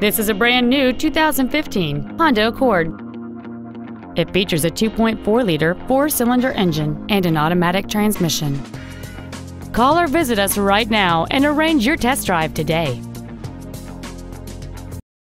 This is a brand new 2015 Honda Accord. It features a 2.4-liter four-cylinder engine and an automatic transmission. Call or visit us right now and arrange your test drive today.